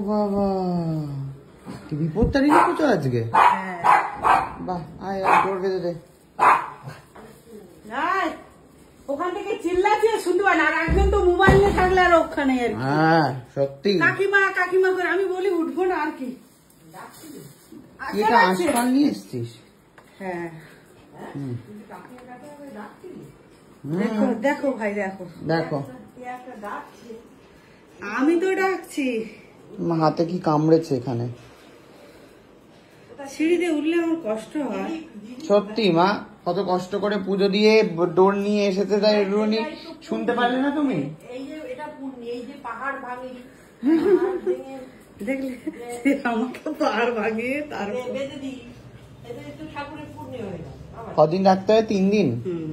বাবা, কি বিপত্তারি পুজো আজকে। বাহ, আয় ডোর বেঁধে দে। ওখান থেকে চিল্লাচ্ছে শুনতে পায় না, আর একজন তো মোবাইল নিয়ে থাকলে আর ওখানে আর কি। হ্যাঁ সত্যি, কাকিমা কাকিমা করে আমি বলি উঠবো না আর কি। এটা আশপাল নিয়ে এসছিস? হ্যাঁ দেখো দেখো ভাই দেখো দেখো, আমি তো ডাকছি। হাতে কি কামড়েছে এখানে? সিঁড়িতে উঠলে আমার কষ্ট হয় সত্যি মা, কত কষ্ট করে পুজো দিয়ে ডোর নিয়ে এসেছে, তাই রুনি শুনতে পারলে না তুমি? এই যে এটা পূর্ণি, এই যে পাহাড় ভাঙি দেখলে আমাকে পাহাড় ভাঙিয়ে তারপর বেঁধে দিই, এটা একটু ঠাকুরের পূর্ণি হয়ে গেল। কদিন রাখতে হয়? 3 দিন।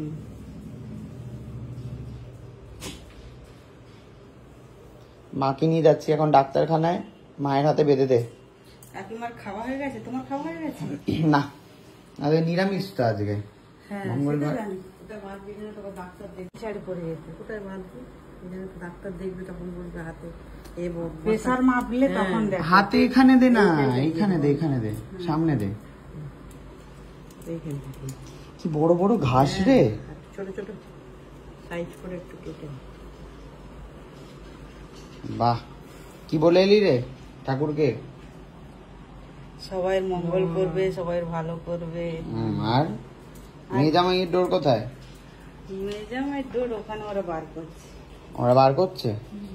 মাকে নিয়ে যাচ্ছি এখন ডাক্তারখানায়, মায়ের হাতে বেঁধে দে। কাকিমার খাওয়া হয়ে গেছে? তোমার খাওয়া হয়ে গেছে? না, আজকে নিরামিষ তো আজকে মঙ্গলবার। ডাক্তার দেখবে, শাড়ি পরে যেতে কোথায় বাঁধবে, ডাক্তার দেখবে তখন বলবে হাতে প্রেসার মাপলে তখন হাতে এখানে দে না, এইখানে দে, এখানে দে, সামনে দে। কি বড় বড় ঘাস রে, ছোট ছোট সাইজ করে একটু কেটে। বাহ, কি বলে এলি রে ঠাকুরকে? সবাই মঙ্গল করবে, সবাই ভালো করবে। আর মেয়ে জামাইয়ের ডোর কোথায়? মেয়ে জামাইয়ের ডোর ওখানে ওরা বার করছে। ওরা বার করছে?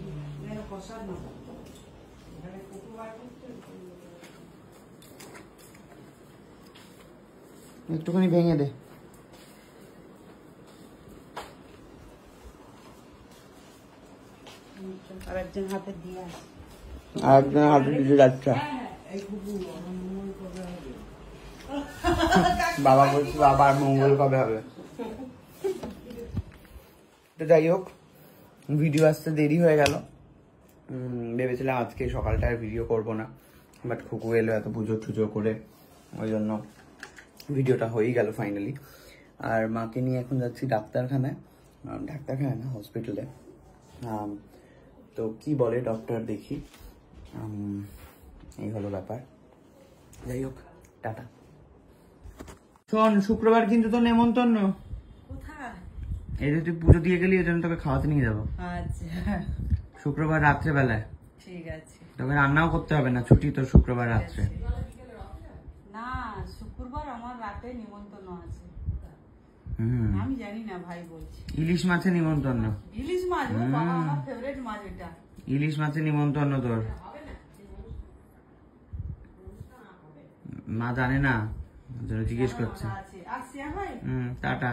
একটুখানি ভেঙে দে। আর একজন হাতে দিয়ে আসে, আর একজন হাতে দিয়ে যাচ্ছে। বাবা বলছে বাবার মঙ্গল কবে হবে। তো যাই হোক, ভিডিও আসতে দেরি হয়ে গেল। ভেবেছিলাম আজকে সকালটা আর ভিডিও করবো না, বাট খুকু এলো এত পুজো টুজো করে, ওই জন্য ভিডিওটা হয়েই গেল ফাইনালি। আর মাকে নিয়ে এখন যাচ্ছি ডাক্তারখানায়, ডাক্তারখানায় না হসপিটালে। তো কি বলে ডক্টর দেখি, এই হলো ব্যাপার। যাই হোক, টাটা। শোন, শুক্রবার কিন্তু তো নেমন্তন্ন। কোথায়? এই যে তুই পুজো দিয়ে গেলি, এই জন্য তোকে খাওয়াতে নিয়ে যাবো। আচ্ছা, শুক্রবার রাত্রে বেলায়। ঠিক আছে। তোকে রান্নাও করতে হবে না, ছুটি তো শুক্রবার রাত্রে। না, শুক্রবার আমার রাতে নিমন্ত্রণ আছে। আমি জানি না, ভাই বলছি। ইলিশ মাছের নিমন্ত্রণ। ইলিশ মাছ, বাবা আমার ফেভারিট মাছ এটা। ইলিশ মাছের নিমন্ত্রণ তোর। মা জানে না, জিজ্ঞেস করছে। টাটা।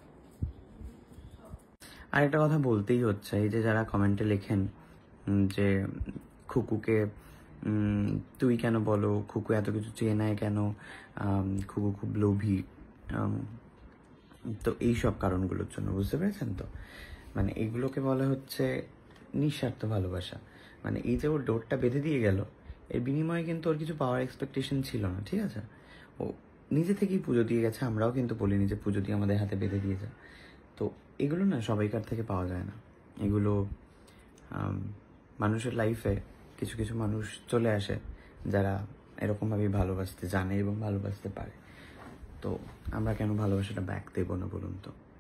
আর একটা কথা বলতেই হচ্ছে, এই যে যারা কমেন্টে লেখেন যে খুকুকে তুই কেন বলো, খুকু এত কিছু চেয়ে নেয় কেন, খুকু খুব লোভী, তো এই সব কারণগুলোর জন্য, বুঝতে পেরেছেন তো? মানে এগুলোকে বলা হচ্ছে নিঃস্বার্থ ভালোবাসা। মানে এই যে ওর ডোরটা বেঁধে দিয়ে গেল, এর বিনিময়ে কিন্তু ওর কিছু পাওয়ার এক্সপেকটেশন ছিল না, ঠিক আছে? ও নিজে থেকেই পুজো দিয়ে গেছে, আমরাও কিন্তু বলিনি যে পুজো দিয়ে আমাদের হাতে বেঁধে দিয়ে যায়। তো এগুলো না সবাইকার থেকে পাওয়া যায় না। এগুলো মানুষের লাইফে কিছু কিছু মানুষ চলে আসে যারা এরকমভাবেই ভালোবাসতে জানে এবং ভালোবাসতে পারে। তো আমরা কেন ভালোবাসাটা ব্যাক দেবো না বলুন তো?